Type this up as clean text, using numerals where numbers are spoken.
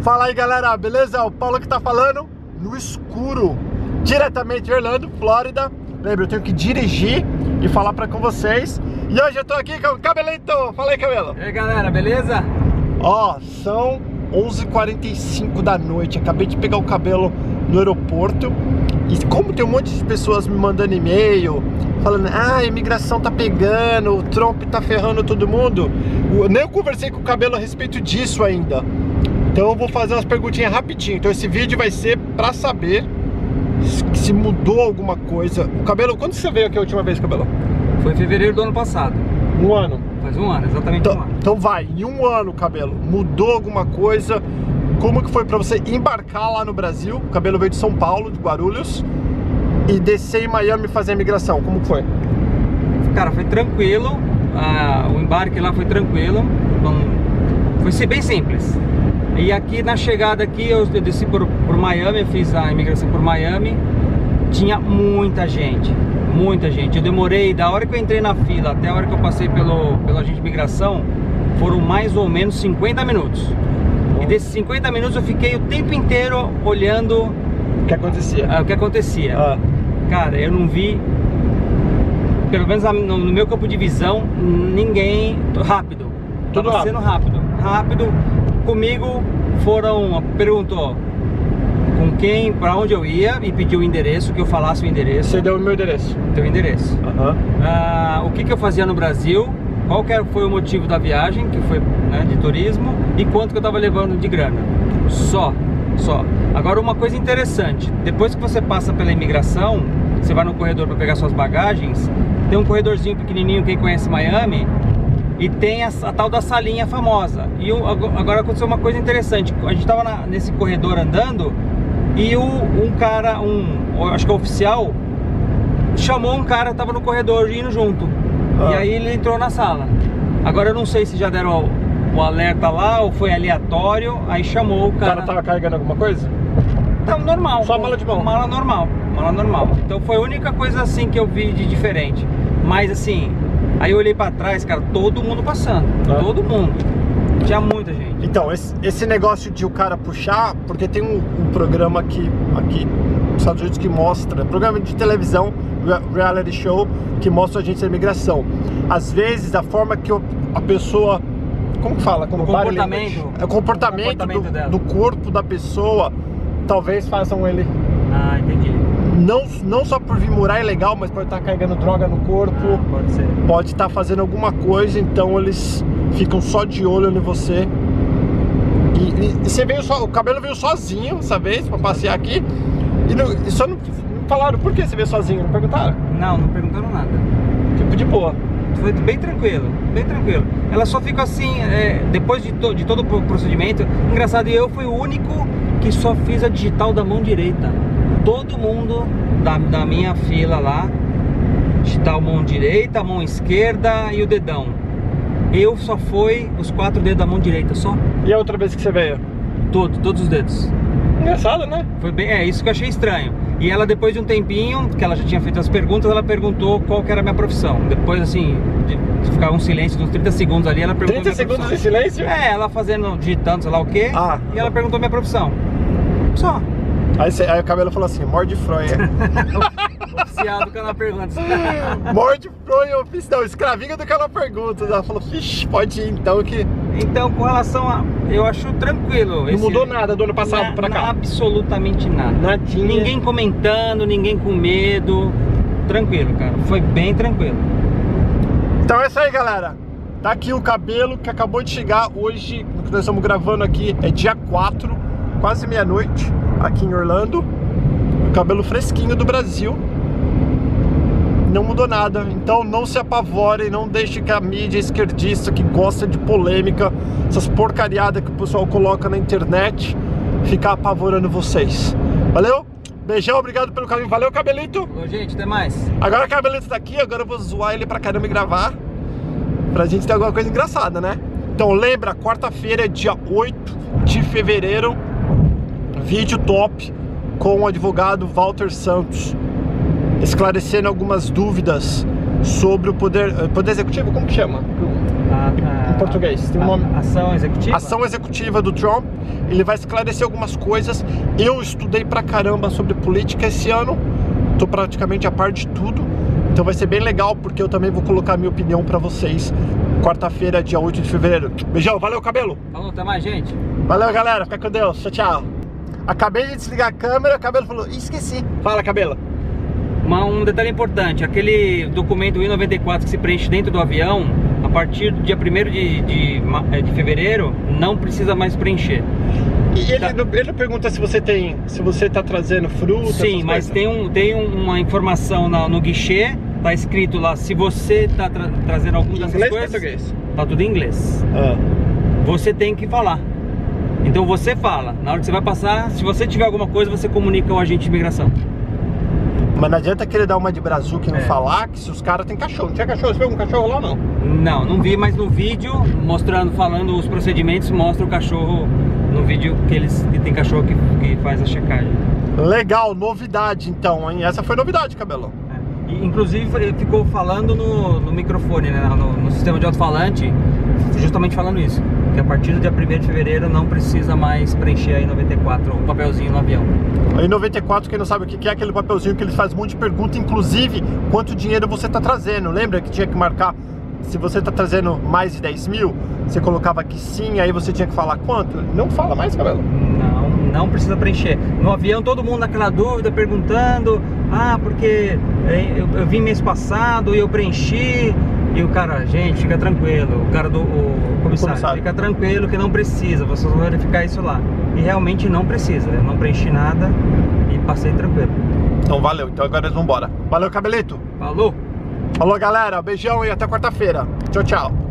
Fala aí, galera, beleza? O Paulo que tá falando no escuro, diretamente de Orlando, Flórida. Lembra, eu tenho que dirigir e falar com vocês. E hoje eu tô aqui com o Cabelito. Fala aí, Cabelo. E aí, galera, beleza? Ó, são 11h45 da noite. Acabei de pegar o Cabelo no aeroporto. E como tem um monte de pessoas me mandando e-mail falando, a imigração tá pegando, o Trump tá ferrando todo mundo, nem eu conversei com o Cabelo a respeito disso ainda. Então eu vou fazer umas perguntinhas rapidinho. Então esse vídeo vai ser pra saber se mudou alguma coisa. O Cabelo, quando você veio aqui a última vez, Cabelo? Foi em fevereiro do ano passado. Um ano? Faz um ano, exatamente então, um ano. Então vai, em um ano, Cabelo, mudou alguma coisa? Como que foi pra você embarcar lá no Brasil? O Cabelo veio de São Paulo, de Guarulhos, e descer em Miami fazer a imigração. Como que foi? Cara, foi tranquilo. O embarque lá foi tranquilo. Foi bem simples. E aqui na chegada aqui eu desci por Miami, eu fiz a imigração por Miami. Tinha muita gente, muita gente. Eu demorei, da hora que eu entrei na fila até a hora que eu passei pelo agente de imigração, foram mais ou menos 50 minutos. E desses 50 minutos eu fiquei o tempo inteiro olhando o que acontecia. O que acontecia. Cara, eu não vi, pelo menos no meu campo de visão, ninguém rápido. Tudo Tava sendo rápido. Comigo perguntou com quem, pra onde eu ia, e pediu o endereço, que eu falasse o endereço. Você deu o meu endereço? Teu endereço. O que eu fazia no Brasil, qual foi o motivo da viagem, que foi, né, de turismo, e quanto que eu tava levando de grana. Só. Agora, uma coisa interessante, depois que você passa pela imigração, você vai no corredor para pegar suas bagagens, tem um corredorzinho pequenininho, quem conhece Miami, e tem a tal da salinha famosa. E agora aconteceu uma coisa interessante. A gente tava nesse corredor andando, e um cara, acho que é oficial, chamou um cara que tava no corredor indo junto. E aí ele entrou na sala. Agora eu não sei se já deram o alerta lá ou foi aleatório. Aí chamou o cara. O cara tava carregando alguma coisa? Tava normal. Só mala de mão? Mala normal. Então foi a única coisa assim que eu vi de diferente. Mas assim, aí eu olhei pra trás, cara, todo mundo passando. Todo mundo. Tinha muita gente. Então, esse negócio de o cara puxar, porque tem um programa aqui nos Estados Unidos que mostra, programa de televisão, reality show, que mostra a agência de imigração. Às vezes, a forma que a pessoa, como que fala? Como o comportamento. O comportamento do corpo da pessoa, talvez façam ele... entendi. Não só por vir morar ilegal, mas pode estar carregando droga no corpo. Pode ser. Pode estar fazendo alguma coisa, então eles ficam só de olho em você. E você veio o Cabelo veio sozinho essa vez pra passear aqui. E só não falaram por que você veio sozinho, não perguntaram? Não perguntaram nada. Tipo de boa. Foi bem tranquilo. Ela só ficou assim, depois de todo o procedimento. Engraçado, eu fui o único que só fiz a digital da mão direita. Todo mundo da minha fila lá, digital mão direita, mão esquerda e o dedão. Eu só fui os 4 dedos da mão direita, só. E a outra vez que você veio? Todos os dedos. Engraçado, né? Foi bem, isso que eu achei estranho. E ela, depois de um tempinho, que ela já tinha feito as perguntas, ela perguntou qual que era a minha profissão. Depois, assim, de ficar um silêncio de uns 30 segundos ali, ela perguntou 30 segundos de silêncio? Ela digitando, sei lá o quê. E ela perguntou minha profissão. Só. Aí o Cabelo falou assim, morde fronha. Oficial do canal Perguntas. Morde fronha oficial, escravinha do canal Perguntas. Ela falou, vixe, pode ir então que... Então, com relação a... Eu acho tranquilo. Não mudou nada do ano passado pra cá? Absolutamente nada. Nadinha. Ninguém comentando, ninguém com medo. Tranquilo, cara. Foi bem tranquilo. Então é isso aí, galera. Tá aqui o Cabelo que acabou de chegar hoje. O que nós estamos gravando aqui é dia 4, quase meia-noite, aqui em Orlando. O Cabelo fresquinho do Brasil. Não mudou nada, então não se apavorem, não deixe que a mídia esquerdista que gosta de polêmica, essas porcariadas que o pessoal coloca na internet, ficar apavorando vocês. Valeu? Beijão, obrigado pelo carinho. Valeu, Cabelito. Ô, gente, até mais. Agora o Cabelito tá aqui, agora eu vou zoar ele pra caramba e gravar, pra gente ter alguma coisa engraçada, né? Então lembra, quarta-feira, dia 8 de fevereiro, vídeo top com o advogado Walter Santos, esclarecendo algumas dúvidas sobre o poder executivo, como que chama? português? Tem um nome? Ação executiva? Ação executiva do Trump. Ele vai esclarecer algumas coisas. Eu estudei pra caramba sobre política esse ano. Tô praticamente a par de tudo. Então vai ser bem legal, porque eu também vou colocar a minha opinião pra vocês. Quarta-feira, dia 8 de fevereiro. Beijão, valeu, Cabelo. Falou, até mais, gente. Valeu, galera. Fica com Deus. Tchau, tchau. Acabei de desligar a câmera, o Cabelo falou, esqueci. Fala, Cabelo. Um detalhe importante, aquele documento I-94 que se preenche dentro do avião, a partir do dia 1º de fevereiro, não precisa mais preencher. E ele pergunta se você tá trazendo fruta. Sim, mas tem uma informação no guichê, tá escrito lá, se você tá trazendo alguma dessas coisas... Inglês ou português? Tá tudo em inglês. Você tem que falar. Então você fala, na hora que você vai passar, se você tiver alguma coisa, você comunica ao agente de imigração. Mas não adianta querer dar uma de brazuca e não falar, que se os caras têm cachorro. Não tinha cachorro? Você viu um cachorro lá ou não? Não vi, mas no vídeo, falando os procedimentos, mostra o cachorro no vídeo que tem cachorro que faz a checagem. Legal, novidade então, hein? Essa foi novidade, Cabelo. Inclusive ficou falando no microfone, né? no sistema de alto-falante, justamente falando isso, que a partir do dia 1º de fevereiro não precisa mais preencher aí 94, o papelzinho no avião. Aí 94, quem não sabe o que é aquele papelzinho que eles fazem um monte de pergunta, inclusive quanto dinheiro você tá trazendo. Lembra que tinha que marcar, se você tá trazendo mais de 10 mil, você colocava aqui sim, aí você tinha que falar quanto? Não fala mais, Cabelo? Não precisa preencher. No avião todo mundo naquela dúvida, perguntando, porque eu vim mês passado e eu preenchi. E o cara, gente, fica tranquilo, o cara comissário, fica tranquilo que não precisa, vocês vão verificar isso lá. E realmente não precisa, eu não preenchi nada e passei tranquilo. Então valeu, então agora nós vamos embora. Valeu, Cabelito. Falou. Falou, galera, beijão e até quarta-feira. Tchau, tchau.